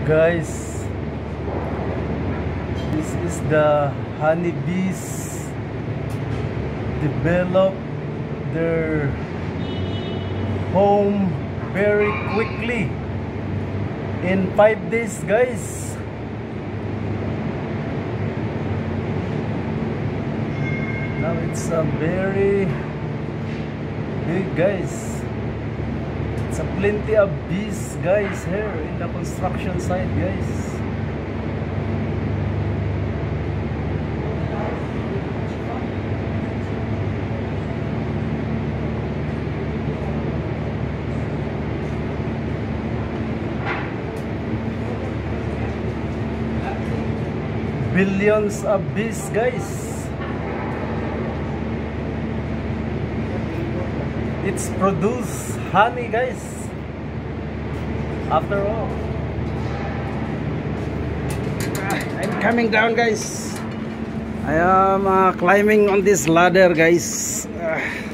Guys, this is the honeybees develop their home very quickly in 5 days, guys. Now it's a very big, guys. It's a plenty of bees, guys, here in the construction site, guys. Billions of bees, guys. It's produce honey, guys. After all, I'm coming down, guys. I am climbing on this ladder, guys.